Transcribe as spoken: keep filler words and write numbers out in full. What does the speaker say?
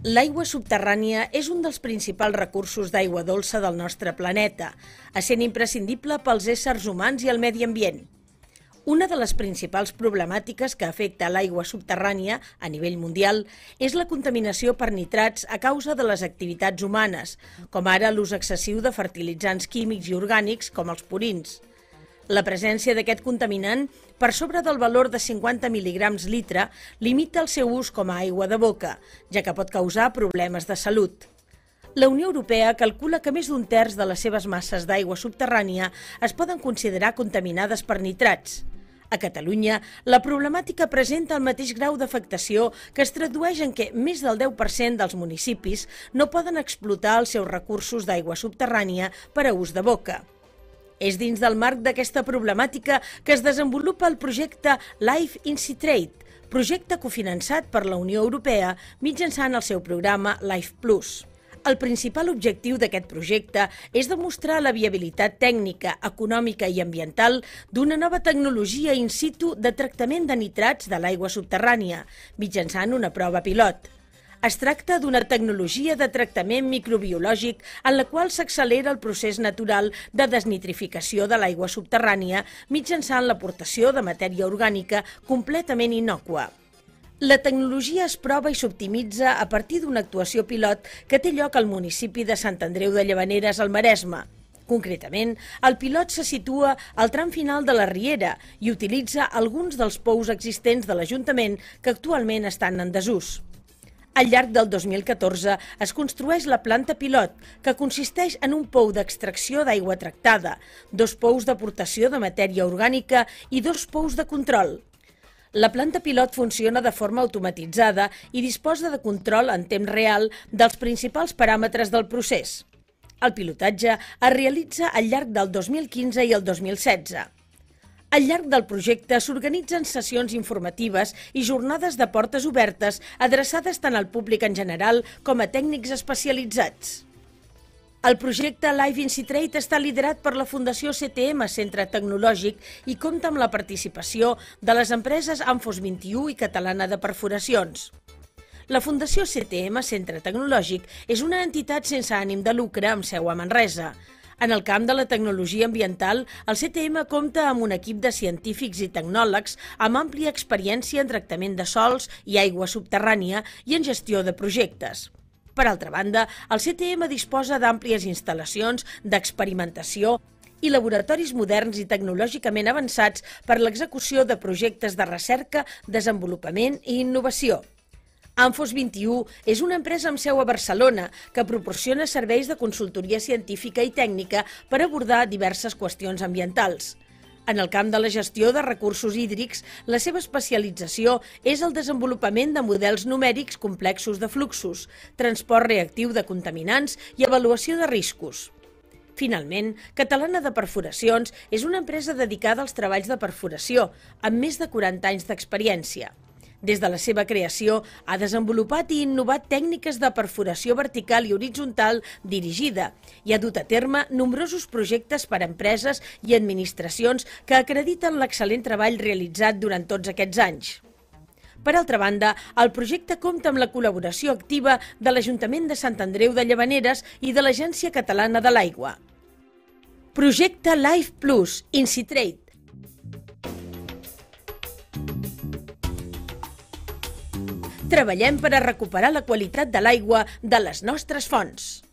L'aigua subterrània és un dels principals recursos d'aigua dolça del nostre planeta, essent imprescindible pels éssers humans i el medi ambient. Una de les principals problemàtiques que afecta l'aigua subterrània a nivell mundial és la contaminació per nitrats a causa de les activitats humanes, com ara l'ús excessiu de fertilitzants químics i orgànics com els purins. La presència d'aquest contaminant, per sobre del valor de cinquanta mil·ligrams litre, limita el seu ús com a aigua de boca, ja que pot causar problemes de salut. La Unió Europea calcula que més d'un terç de les seves masses d'aigua subterrània es poden considerar contaminades per nitrats. A Catalunya, la problemàtica presenta el mateix grau d'afectació que es tradueix en què més del deu per cent dels municipis no poden explotar els seus recursos d'aigua subterrània per a ús de boca. És dins del marc d'aquesta problemàtica que es desenvolupa el projecte Life in Citrate, projecte cofinançat per la Unió Europea mitjançant el seu programa Life Plus. El principal objectiu d'aquest projecte és demostrar la viabilitat tècnica, econòmica i ambiental d'una nova tecnologia in situ de tractament de nitrats de l'aigua subterrània, mitjançant una prova pilot. Es tracta d'una tecnologia de tractament microbiològic en la qual s'accelera el procés natural de desnitrificació de l'aigua subterrània mitjançant l'aportació de matèria orgànica completament innòcua. La tecnologia es prova i s'optimitza a partir d'una actuació pilot que té lloc al municipi de Sant Andreu de Llavaneres, al Maresme. Concretament, el pilot se situa al tram final de la riera i utilitza alguns dels pous existents de l'Ajuntament que actualment estan en desús. Al llarg del dos mil catorze es construeix la planta pilot, que consisteix en un pou d'extracció d'aigua tractada, dos pous d'aportació de matèria orgànica i dos pous de control. La planta pilot funciona de forma automatitzada i disposa de control en temps real dels principals paràmetres del procés. El pilotatge es realitza al llarg del dos mil quinze i el dos mil setze. Al llarg del projecte s'organitzen sessions informatives i jornades de portes obertes adreçades tant al públic en general com a tècnics especialitzats. El projecte Life in Citrate està liderat per la Fundació C T M, Centre Tecnològic, i compta amb la participació de les empreses Amfos vint-i-u i Catalana de Perforacions. La Fundació C T M, Centre Tecnològic, és una entitat sense ànim de lucre amb seu a Manresa. En el camp de la tecnologia ambiental, el C T M compta amb un equip de científics i tecnòlegs amb àmplia experiència en tractament de sòls i aigua subterrània i en gestió de projectes. Per altra banda, el C T M disposa d'àmplies instal·lacions d'experimentació i laboratoris moderns i tecnològicament avançats per l'execució de projectes de recerca, desenvolupament i innovació. Amfos vint-i-u és una empresa amb seu a Barcelona que proporciona serveis de consultoria científica i tècnica per abordar diverses qüestions ambientals. En el camp de la gestió de recursos hídrics, la seva especialització és el desenvolupament de models numèrics complexos de fluxos, transport reactiu de contaminants i avaluació de riscos. Finalment, Catalana de Perforacions és una empresa dedicada als treballs de perforació, amb més de quaranta anys d'experiència. Des de la seva creació, ha desenvolupat i innovat tècniques de perforació vertical i horitzontal dirigida i ha dut a terme nombrosos projectes per a empreses i administracions que acrediten l'excel·lent treball realitzat durant tots aquests anys. Per altra banda, el projecte compta amb la col·laboració activa de l'Ajuntament de Sant Andreu de Llavaneres i de l'Agència Catalana de l'Aigua. Projecte Life Plus, in Citrate. Treballem per a recuperar la qualitat de l'aigua de les nostres fonts.